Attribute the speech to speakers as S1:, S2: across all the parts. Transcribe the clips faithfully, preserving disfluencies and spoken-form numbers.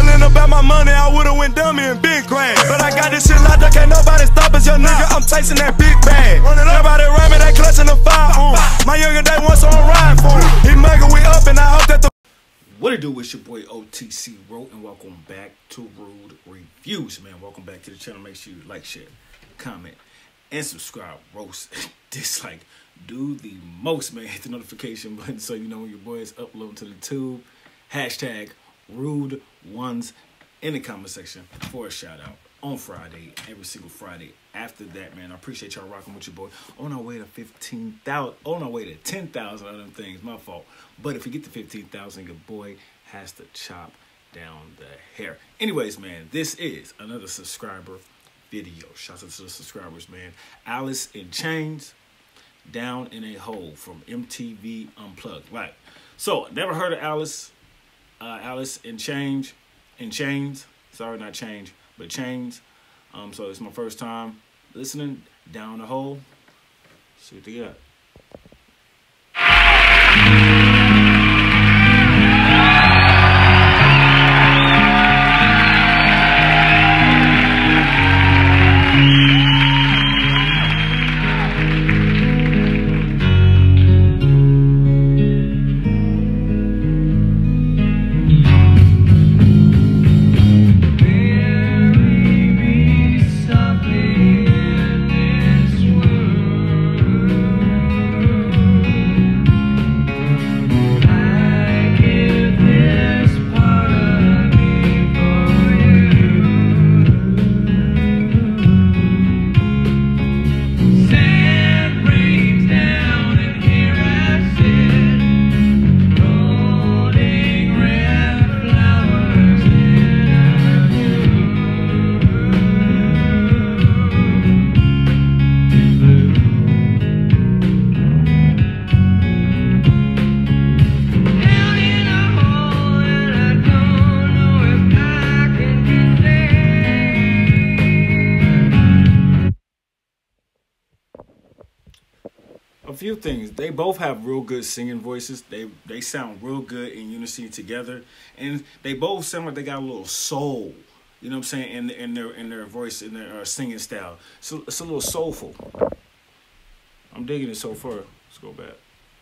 S1: Feeling about my money, I would've went dummy and been grand. But I got this shit locked up, can't nobody stop us, young nigga. I'm chasing that big bag. Nobody around me, they clutching the firearm. My younger day once on ride for him. He mugging, we up, and I hope that the.
S2: What it do? It's your boy O T C Ro, and welcome back to Rude Reviews, man. Welcome back to the channel. Make sure you like, share, comment, and subscribe. Roast, dislike, do the most, man. Hit the notification button so you know when your boy is uploading to the tube. Hashtag Rude Ones in the comment section for a shout out on Friday, every single Friday. After that, man, I appreciate y'all rocking with your boy. On our way to fifteen thousand, on our way to ten thousand of them things, my fault. But if we get to fifteen thousand, your boy has to chop down the hair. Anyways, man, this is another subscriber video. Shout out to the subscribers, man. Alice in Chains, Down in a Hole from M T V Unplugged. Right. So, never heard of Alice. Uh, Alice in Chains. In Chains. Sorry, not Change, but Chains. Um, so it's my first time listening. Down the Hole. See what they got. A few things. They both have real good singing voices. They they sound real good in unison together, and they both sound like they got a little soul. You know what I'm saying? In in their in their voice, in their uh, singing style. So it's a little soulful. I'm digging it so far. Let's go back.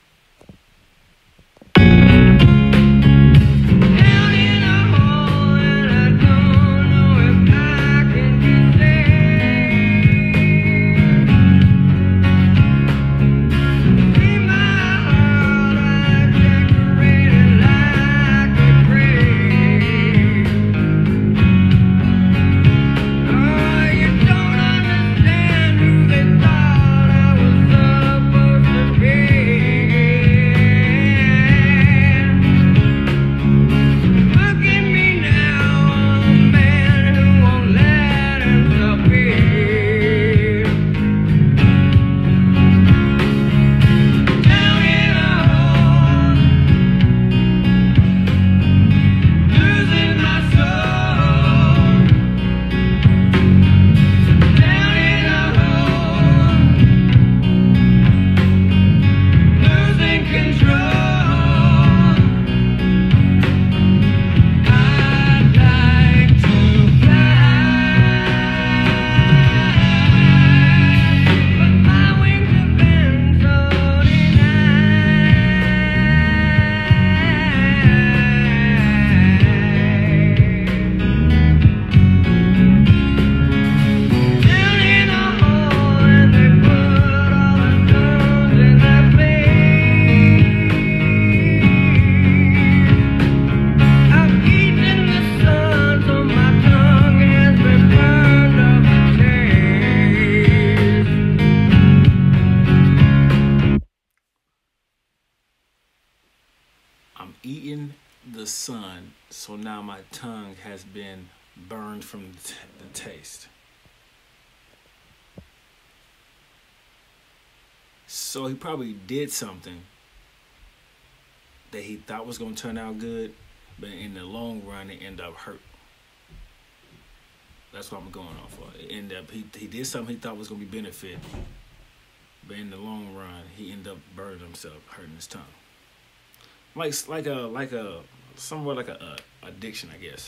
S2: I'm eating the sun, so now my tongue has been burned from the, t the taste. So he probably did something that he thought was going to turn out good, but in the long run, it ended up hurt. That's what I'm going off of. It ended up, he, he did something he thought was going to be benefit, but in the long run, he ended up burning himself, hurting his tongue. Like like a like a somewhat like a, addiction, I guess.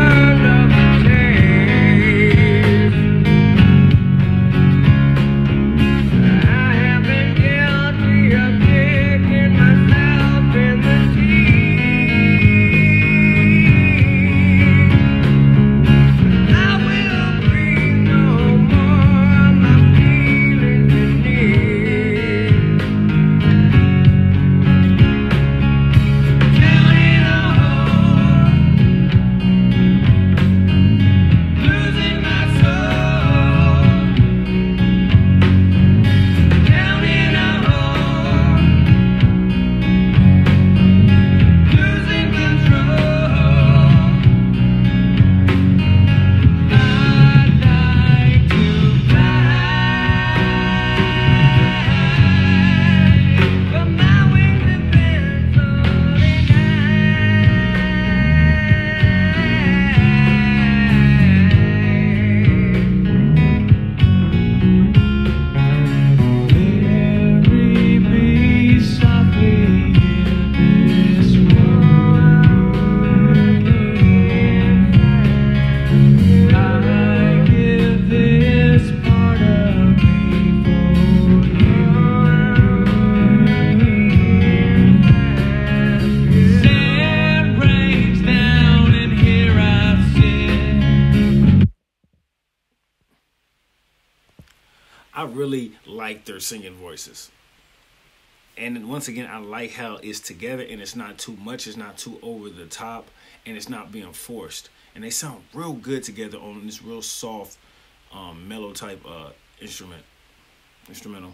S2: I really like their singing voices. And once again, I like how it's together and it's not too much, it's not too over the top, and it's not being forced. And they sound real good together on this real soft, um, mellow type uh, instrument, instrumental.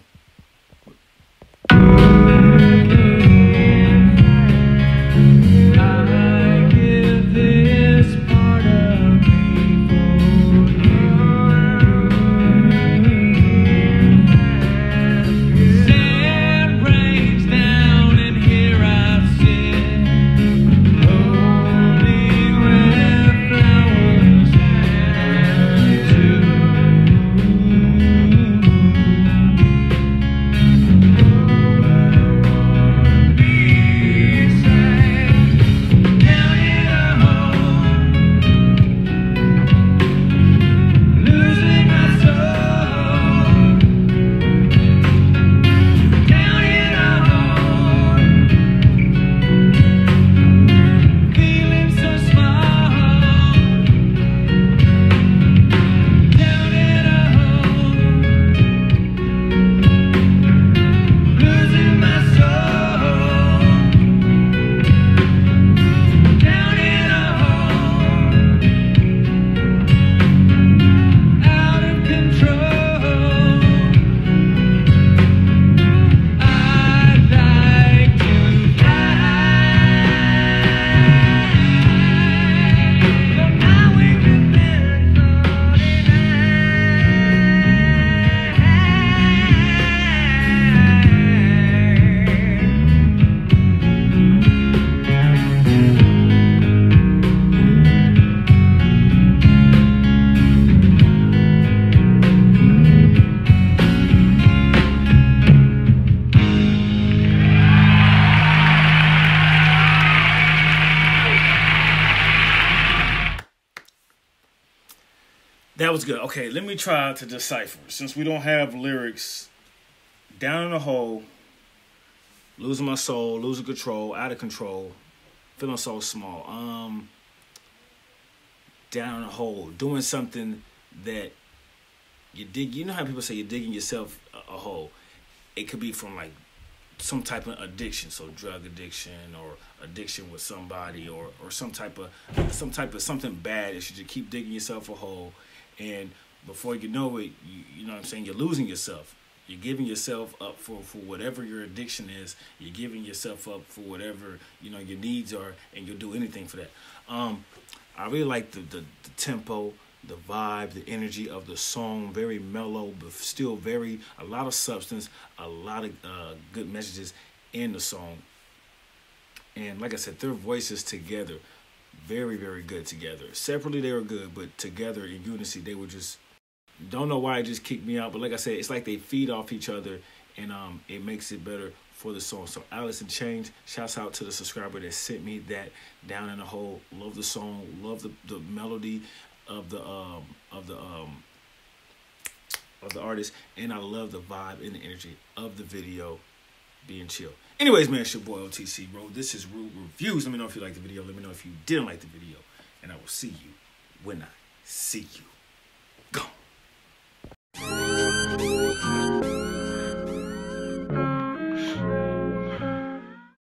S2: That was good. Okay, let me try to decipher. Since we don't have lyrics, down in the hole, losing my soul, losing control, out of control, feeling so small. Um, down in the hole, doing something that you dig. You know how people say you're digging yourself a, a hole. It could be from like some type of addiction, so drug addiction or addiction with somebody, or or some type of some type of something bad. That you just keep digging yourself a hole. And before you know it, you, you know what I'm saying, you're losing yourself. You're giving yourself up for, for whatever your addiction is. You're giving yourself up for whatever, you know, your needs are, and you'll do anything for that. Um, I really like the, the, the tempo, the vibe, the energy of the song. Very mellow, but still very, a lot of substance, a lot of uh, good messages in the song. And like I said, their voices together, very, very good together. Separately, they were good, but together in unison, they were just, don't know why it just kicked me out. But like I said, it's like they feed off each other, and um, it makes it better for the song. So Alice in Chains, shouts out to the subscriber that sent me that Down in the Hole. Love the song, love the, the melody of the um of the um of the artist, and I love the vibe and the energy of the video being chill. Anyways, man, it's your boy O T C Road. This is Rude Reviews. Let me know if you liked the video. Let me know if you didn't like the video. And I will see you when I see you.